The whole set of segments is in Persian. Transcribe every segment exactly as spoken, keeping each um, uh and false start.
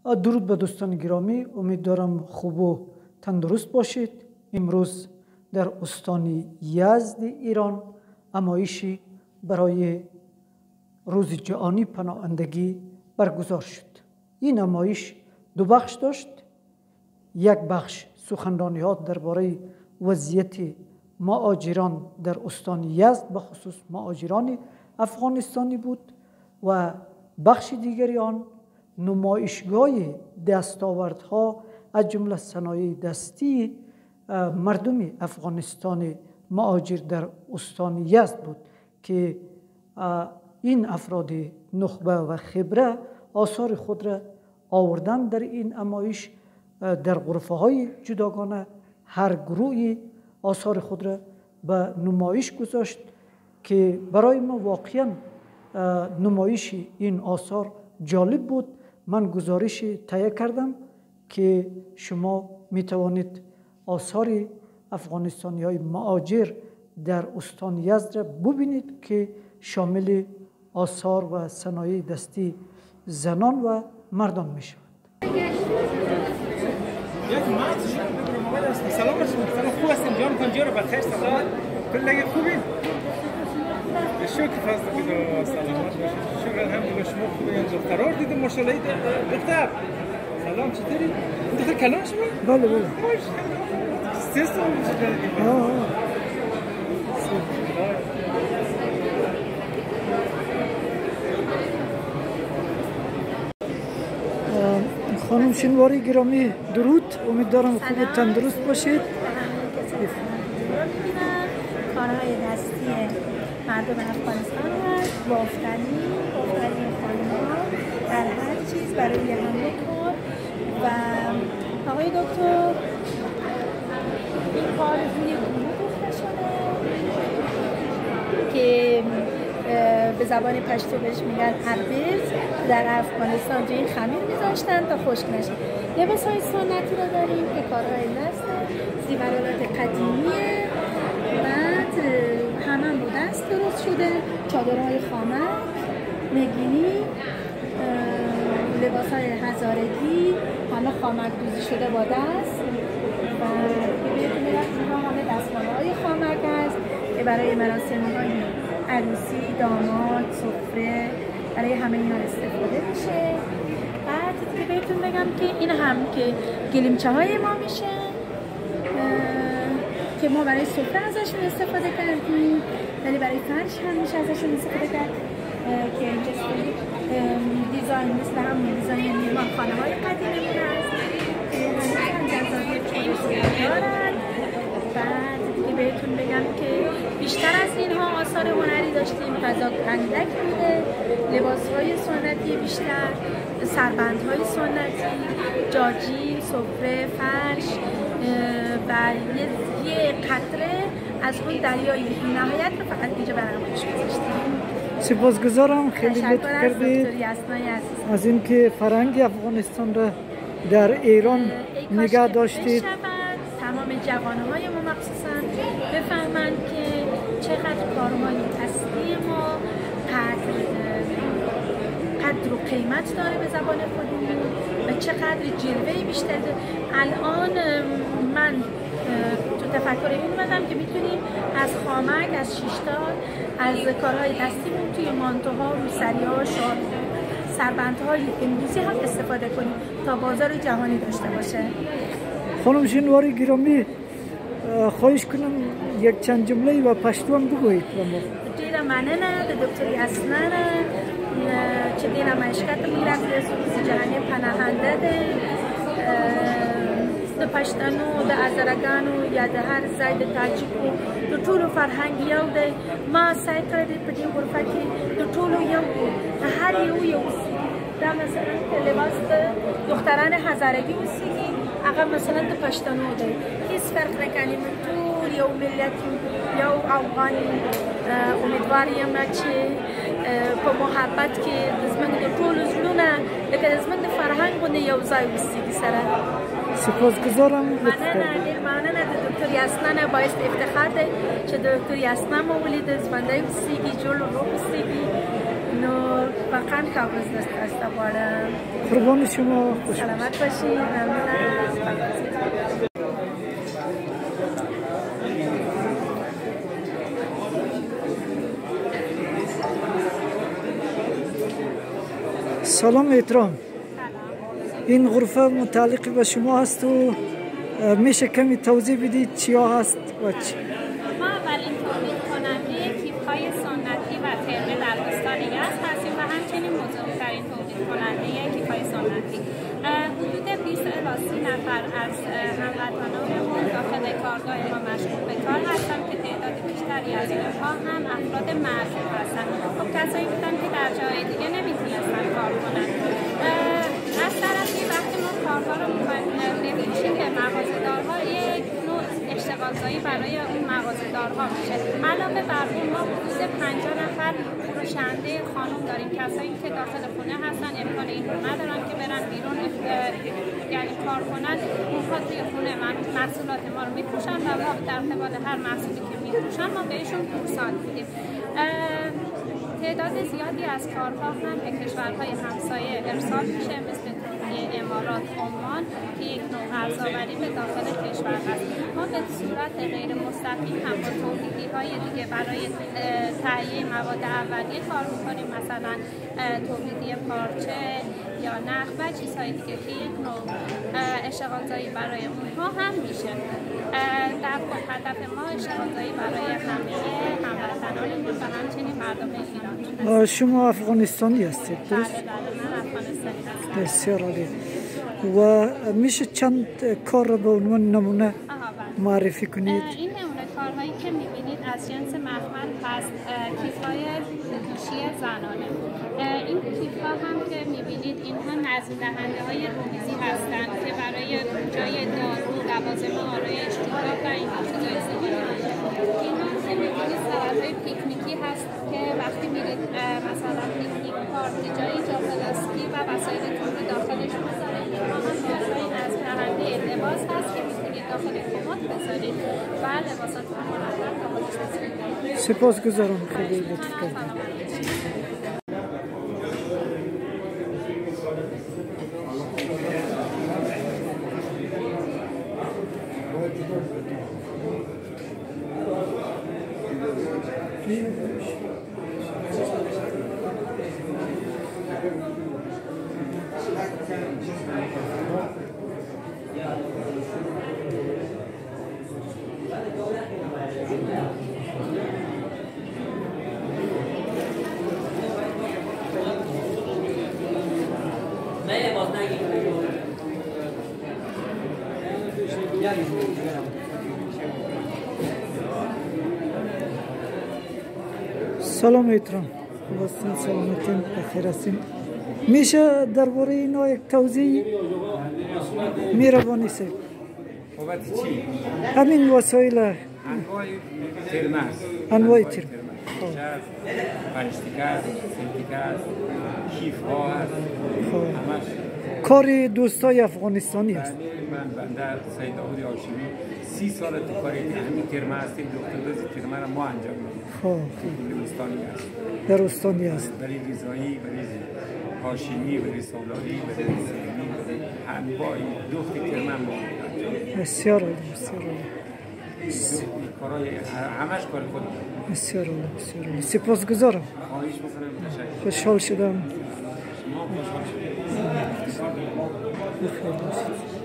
درود به دوستان گرامی، امیدوارم خوب و تندرست باشید. امروز در استان یزد ایران نمایشی برای روز جهانی پناهندگی برگزار شد. این نمایش دو بخش داشت. یک بخش سخنرانی ها درباره وضعیت مهاجران در استان یزد به خصوص مهاجران افغانستانی بود و بخش دیگری آن نمایشگاه دستاوردها از جمله صنایع دستی مردم افغانستان مهاجر در استان یزد بود که این افراد نخبه و خبره آثار خود را آوردن در این نمایش. در غرفه های جداگانه هر گروهی آثار خود را به نمایش گذاشت که برای ما واقعا نمایش این آثار جالب بود. من گزارش تهیه کردم که شما می توانید آثار افغانستانی های مهاجر در استان یزد را ببینید که شامل آثار و صنایع دستی زنان و مردان می شود. سلام رسول سلام خوب هستین جان کنجا رو بخیر سلام کل خوبین شکر فضل خدا سلامت باشید شکر الحمدلله شما خوبین دخترا رو دیدم ماشاءالله دختر سلام چطوری دختر کلام شما بله بله سه سال میشه آه خانم شنواری گرامی درود، امیدوارم خوب و تندرست باشید. کارهای دستی مردم افغانستان هست، بافتنی، بافتنی خانم‌ها در هر چیز برای همه کار. و آقای دکتر این کار روی گروه گفته شده که به زبان پشتو بهش میگن عربیز. در افغانستان روی خمیر میذاشتن تا خشک نشه. لباس های سنتی رو داریم که کارهای دسته، زیورالات قدیمیه، بعد همه با دست درست شده، چادرهای خامک، نگینی، لباس های هزارگی همه خامک دوزی شده با دست. و ببینید اینها همه دستمال های خامک هست که برای مراسم های عروسی، داماد، سفره برای همه اینا استفاده میشه. بعد دیگه بهتون بگم که این هم که گلیمچه های ما میشه که ما برای سفره ازشون استفاده کردیم، ولی برای فرش هم میشه ازشون استفاده کرد که اینجا دیزاین مثل همون دیزاین میمان خانه های قدیمی هست که هم جذابیت که دارن. بعد دیگه بهتون بگم که بیشتر از اینها آثار هنری داشتیم. فضا اندک بوده، لباس‌های سنتی بیشتر، سربندهای سنتی، جاجی، سفره، فرش و یه, یه قطره از اون دریای نهایت رو فقط اینجا برامونش گذاشتیم. سپاسگزارم، خیلی لطف کردید از اینکه فرهنگ افغانستان را در ایران نگه داشتید. تمام جوانهای ما مخصوصا بفهمند که چقدر کارهای اصلی ما قدر قدر و قیمت داره به زبان خودمون و چقدر جلوه بیشتر داره. الان من تو تفکر این اومدم که میتونیم از خامک، از شیشتار، از کارهای دستیمون توی مانتوها، روسری‌ها، شال، سربندهای امروزی هم استفاده کنیم تا بازار جهانی داشته باشه. خانم شنواری گرامی خواهش کنم یک چند جمله و پشتو هم بگویید. دیره مننه د دکتر یاسمن چې د نمایشګاه ته موږ راغلي یو جهاني پناهنده دی د پښتنو د ازرګانو یا د هر ځای د تاجکو د ټولو فرهنګ یو دی. ما سعی کړی دی په دې غرفه کې د ټولو یو هر یو یو دا مثلا لباس د دختران هزارگی اوسیږي هغه مثلا د پښتنو دی. هیڅ فرق نکنیم، ټول یو ملت یو افغان. امیدوار یم چې په محبت کې د زموږ د ټولو زړونه لکه د زموږ د فرهنګ غوندې یو ځای اوسیږي سره. سپاسگزارم. مننه، ډېر مننه. د دکتر یاسمن باعث افتخار دی چې د دکتر یاسمن مو ولیده، ژوندی اوسیږي، جوړ روغ اوسیږي. نو واقعا کابوس داشته باشم. قربان شما، خوش سلامت باشید. ممنونم. سلام احترام. این غرفه متعلق به شما هست و میشه کمی توضیح بدید چیا هست و چی؟ ما اولین تولید کننده کیف‌های سنتی و ترمه در استان یزد هستیم و همچنین بزرگترین تولید کننده کیف‌های سنتی. حدود بیست الی سی نفر از هموطنانمون داخل کارگاه ما مشغول به کار هستند که تعداد بیشتری از اینها هم افراد معذور هستند. خب کسایی بودن که در جای دیگه نمیتونستن کار کنند. از طرفی وقتی ما کارها رو بفروشیم به مغازه‌دارها یک نوع اشتغالزایی برای اون مغازه‌دارها میشه. علاوه بر اون ما حدود پنجاه نفر فروشنده خانم داریم، کسایی که داخل خونه هستن امکان این رو ندارن که برن بیرون یعنی کار کنن، اونها توی خونه محصولات ما رو میفروشن و ما در قبال هر محصولی که میفروشن ما بهشون پورسان میدیم. تعداد زیادی از کارها هم به کشورهای همسایه ارسال میشه مثل ترکیه، امارات، عمان که یک نوع ارزآوری به داخل کشور هست. ما به صورت غیر مستقیم هم با تولیدی های دیگه برای تهیه مواد اولیه کار میکنیم، مثلا تولیدی پارچه یا نخ و چیزهای دیگه که یک نوع اشتغالزایی برای اونها هم میشه. در هدف ما اشتغالزایی برای همه هموطنانمون و همچنین مردم ایران. شما افغانستانی هستید درست؟ بله بله من افغانستانی هستم. بسیار عالی. و میشه چند کار را به عنوان نمونه معرفی کنید؟ این نمونه کارهایی که میبینید از جنس مخمل هست، کیف‌های دوشی زنانه. این کیف‌ها هم که میبینید اینها نظم دهنده های رومیزی هستند که برای جای دارو، لوازم آرایش، جوراب و این چیزا استفاده میشه. اینا که میبینید سبدهای پیکنیکی هست که وقتی میرید مثلا پیکنیک پارتی جایی جا پلاستیکی و وسایلتون رو داخلش بذارید. اینها هم بازهای نظم دهنده لباس هست که میتونید داخل کمد بذارید و لباساتون رو مرتب داخلش بذارید. سپاسگزارم، خیلی لطف کردید. سلام احترام، خوبستین، سلامتین، بخیر هستین. میشه درباره اینا یک توضیح مهربانی سید؟ بابت چی؟ همین وسایل انواع ترمه است. انواع ترمه، پنجتیکه است، سنتیکه است، کیف ها است، همش کار دوستای افغانستانی است. من بنده سید داوود هاشمی سی سال تو کاری همین ترمه هستیم. دکتر ترمه را ما انجام میدیم. خب استانی است. در استانی است. برای ریزایی، برای هاشمی، برای سولاری، برای سیمی، برای انواع دکتر ترمه ما انجام. بسیار عالی، بسیار عالی. کارهای همش کار خود. بسیار عالی، بسیار عالی. سپاسگزارم. خواهش می‌کنم. تشکر. خوشحال شدم. ما خوشحال شدیم. بخیر باشید.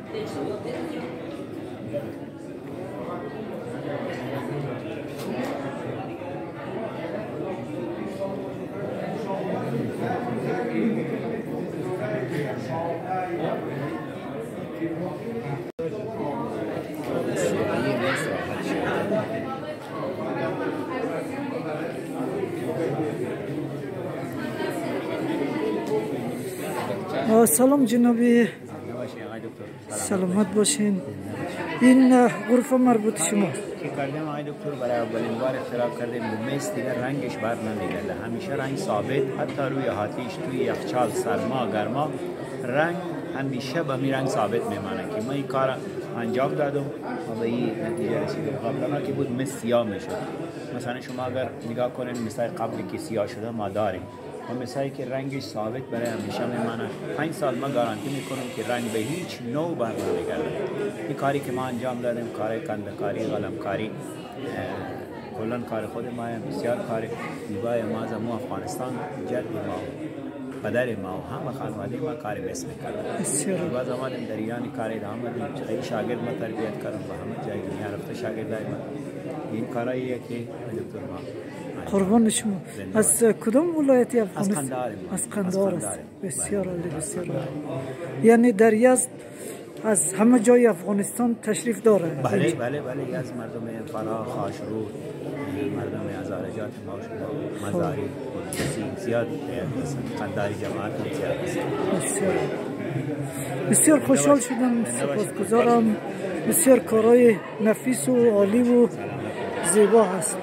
سلام جنابی، سلامت باشین. این غرفه مربوط شماست. که کردیم آقای دکتر برای اولین بار اختراع کردیم به مس دیگر رنگش بر نمیگرده، همیشه رنگ ثابت، حتی روی هاتیش توی یخچال سرما گرما رنگ همیشه به می رنگ ثابت میمانه که ما این کار انجام دادم و به این نتیجه رسیدم. قبلا که بود مس سیاه میشد، مثلا شما اگر نگاه کنید مثل قبلی که سیاه شده ما داریم و مثالی که رنگش ثابت برای همیشه میمانه. پنج سال من گارانتی میکنم که رنگ به هیچ نوع برنمیگرده. این کاری که ما انجام دادیم، کار کندکاری، قلمکاری، کلا کار خود ما بسیار کار زیبای ما از ما افغانستان جد ما پدر ما و همه خانواده ما کار بس میکردن. بسیار باز آمدیم در ایران کار ادامه دادیم. خیلی شاگرد ما تربیت کردم و همه جای دنیا رفته شاگردای ما. این کاراییه که دکتر ما قربان شما. از کدام ولایتی افغانستان؟ از قندهار. از قندهار است. بسیار عالی، بسیار عالی. یعنی در یزد از همه جای افغانستان تشریف داره؟ بله بله بله. یزد مردم فرا، خاشرود، مردم ازارجات ما شما مزاری زیاد هستند. قندهاری جماعت هم زیاد هستند. بسیار بسیار خوشحال شدم، سپاسگزارم. بسیار کارهای نفیس و عالی و زیبا هست.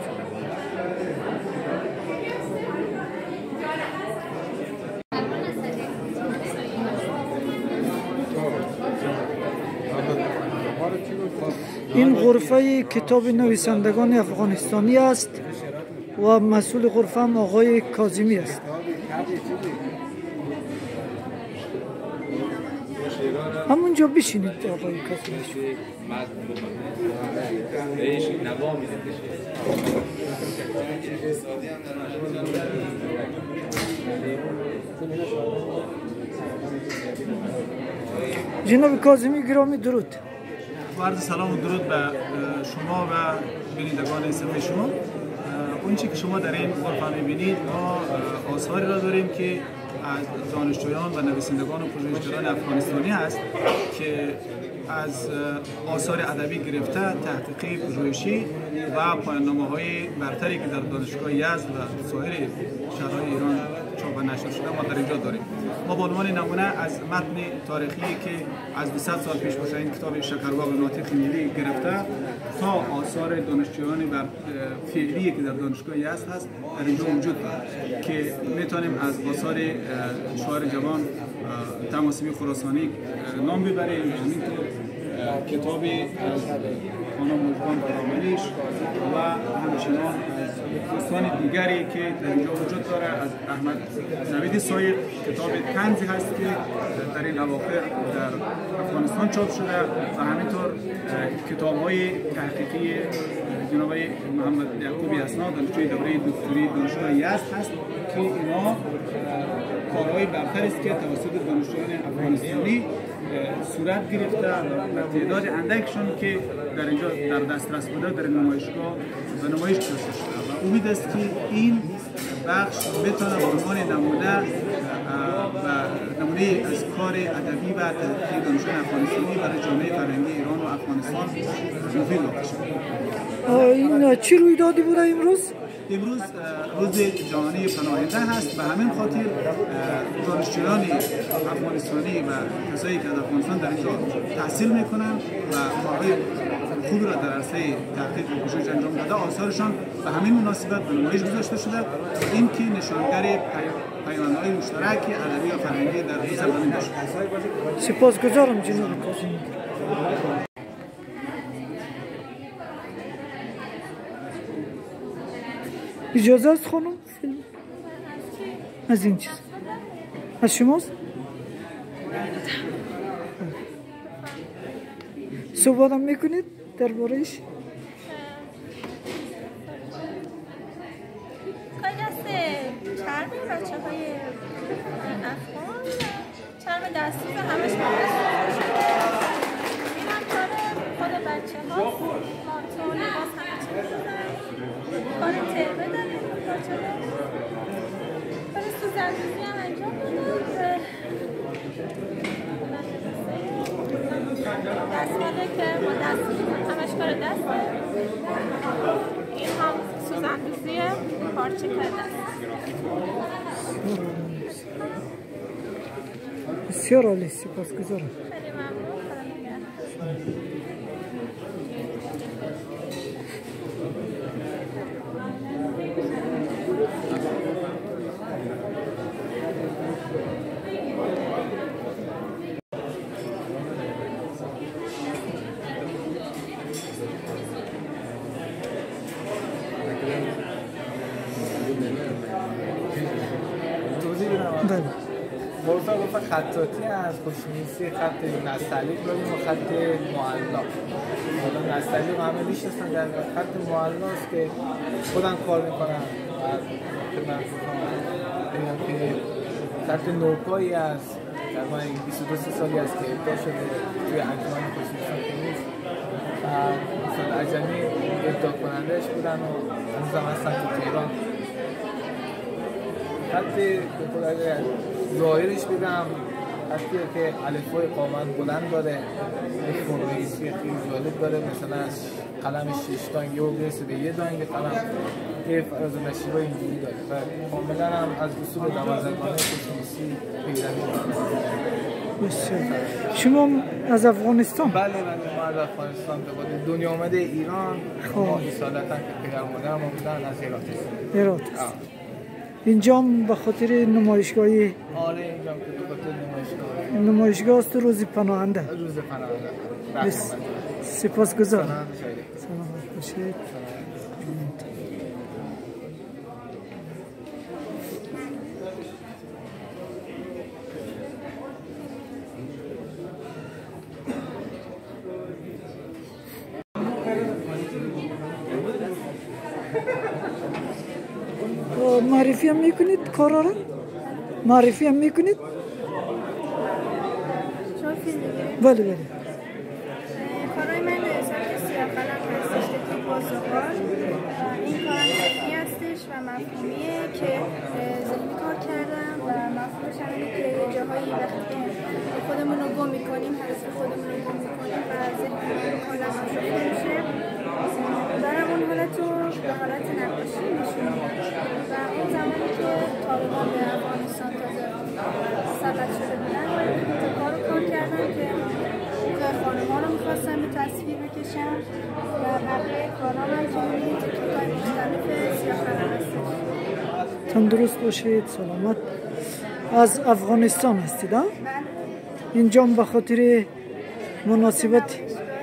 این غرفه کتاب نویسندگان افغانستانی است و مسئول غرفه هم آقای کاظمی است. همونجا بشینید آقای کاظمی. جناب کاظمی گرامی درود. عرض سلام و درود به شما و بینندگان صفحه شما. اون چی که شما در این غرفه می‌بینید ما آثاری را داریم که از دانشجویان و نویسندگان و پژوهشگران افغانستانی است که از آثار ادبی گرفته تحقیقی پژوهشی و پایان‌نامه‌های برتری که در دانشگاه یزد و سایر شهرهای ایران چاپ و نشر شده ما در اینجا داریم. ما به عنوان نمونه از متن تاریخی که از دویست سال پیش باشه این کتاب شکرباغ ناطق ملی گرفته تا آثار دانشجویان بر فعلی که در دانشگاه یزد هست در اینجا وجود دارد که میتونیم از آثار شاعر جوان طماسبی خراسانی نام ببریم. همینطور کتابی از خانم مژگان فراملیش و همچنان از دوستان دیگری که در اینجا وجود داره. از احمد نوید سایق کتاب طنزی هست که در این اواخر در افغانستان چاپ شده و همینطور کتاب‌های تحقیقی جناب محمد یعقوبی اسناد دانشجوی دوره دکتری دانشگاه یزد هست که اینا کارهای برتر است که توسط دانشجویان افغانستانی صورت گرفته و تعداد اندکشون که در اینجا در دسترس بوده در نمایشگاه و نمایش گذاشته شده و امید است که این بخش بتونه به عنوان نمونه و نمونه از کار ادبی و تحقیقی دانشجویان افغانستانی برای جامعه فرهنگی ایران و افغانستان مفید واقع شود. این چی رویدادی بوده امروز؟ امروز روز جهانی پناهنده هست و همین خاطر دانشجویان افغانستانی و کسایی که از افغانستان در اینجا تحصیل میکنن و کارهای خوبی را در عرصه تحقیق و پژوهش انجام داده آثارشان به همین مناسبت به نمایش گذاشته شده. این که نشانگر پیوندهای مشترک ادبی و فرهنگی در دو سرزمین داشت. سپاسگزارم جناب کاظمی. اجازه است خانم فیلم از این چیز از شماست؟ صحبت هم میکنید درباره‌اش؟ کار دست چرم بچه های افغان چرم دستی و همش این هم کار خود بچه ها مانتو لباس همه چیز کار تربه داریم بچه ها کار سوزندوزی هم انجام دادم دستماله که با دست همش کار دسته این هم سوزندوزی پارچه کار دست. بسیار عالی، سپاسگزارم. خیلی ممنون. خدا خطاطی از خوشنویسی خط نستعلیق داریم و خط معلا. حالا نستعلیق همه میشناسن، در خط معلا است که خودم کار میکنم و خدمت میکنم که خط نوپایی است. تقریبا بیست و دو سالی است که ابداع شده توی انجمن خوشنویسان که نیست و مثلا عجمی ابداع کنندهش بودن و هنوزم هستن تو تهران. خط ظاهرش بگم خطیه که الفبای قامت بلند داره، یک فرمولیسی خیلی جالب داره، مثلا از قلم شش دانگ یه برسه به یه دانگ قلم یه فراز و نشیبای اینجوری داره و کاملا هم از اصول دوازدهگانه خوشنویسی پیروی می‌کنه. شما از افغانستان؟ بله من ما از افغانستان به خاطر دنیا آمده ایران ما اصالتا که پدر مادرم بودن از هرات هستیم. هرات است. اینجا به خاطر نمایشگاهی؟ آره اینجا که به خاطر نمایشگاه نمایشگاه است روز پناهنده. روز پناهنده. بس سپاسگزارم. سلامت باشید. معرفی هم میکنید کارا را؟ معرفی هم میکنید؟ شما فیلم میگیرید؟ بله بله. کارهای من سبک سیاه قلم هستش که توی بازوغار این کار ذهنی هستش و مفهومیه که ذهنی کار کردم و مفهومش همینه که یه جاهایی وقتی خودمون رو گم میکنیم حس خودمون رو گم میکنیم و ذهنی کاملا آشفته میشه دارم اون حالت رو به حالت نقاشی نشون و اون زمانی که طالبان به افغانستان تازه سبت شده بودن تا کار رو کار کردم که خانم‌ها رو می‌خواستم به تصویر بکشم و بقیه کارام هم که می‌بینید تکنیک‌های مختلف سیاه قلم هستش. تندرست باشید، سلامت. از افغانستان هستید ها؟ بله. اینجا به خاطر مناسبت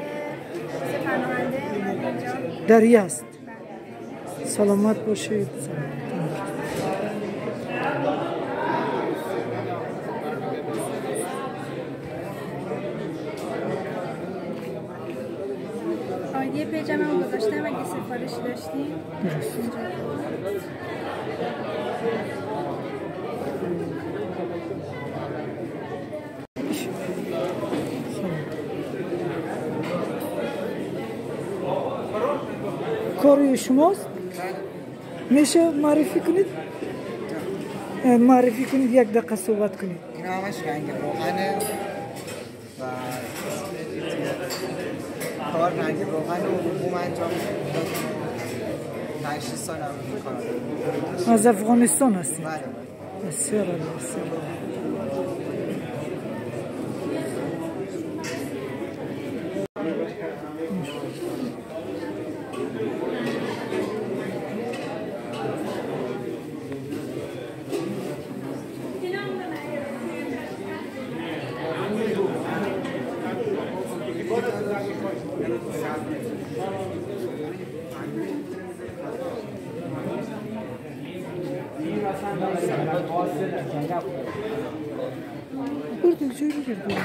دری است. سلامت باشید. آیدی پیجم هم گذاشتم اگه سفارشی داشتیم. کاری شماست؟ میشه معرفی کنید؟ معرفی کنید یک دقیقه صحبت کنید. این همش رنگ روغنه و کار رنگ روغن و بوم انجام داد. پنج شش سال هم میکنم. از افغانستان هستید؟ بله. بسیار عالی، بسیار عالی. بردیم چه بگردیم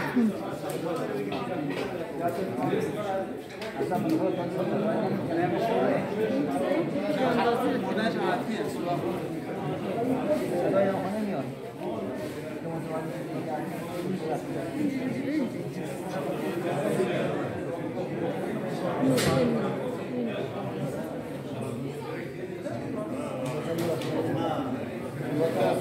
Thank you.